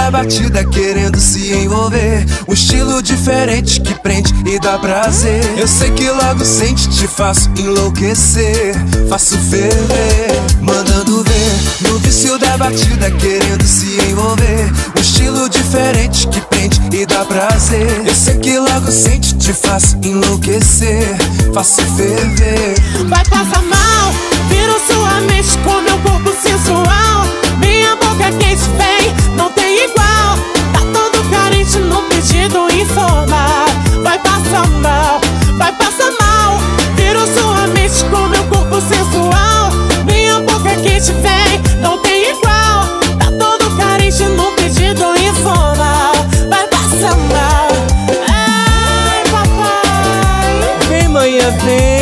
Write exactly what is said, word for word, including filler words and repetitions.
da batida querendo se envolver, um estilo diferente que prende e dá prazer. Eu sei que logo sente, te faço enlouquecer, faço ferver, mandando ver. No vício da batida querendo se envolver, um estilo diferente que prende e dá prazer. Eu sei que logo sente, te faço enlouquecer, faço ferver. Vai passar mal, viro sua mente com meu corpo sensual. Minha boca quente vem, não tem igual. Tá todo carente no pedido informal. Vai passar mal, vai passar mal, viro sua mente com meu corpo sensual. Minha boca quente vem, não tem igual. Tá todo carente no pedido informal. Vai passar mal. Ai, papai, Vem, manhã, vem.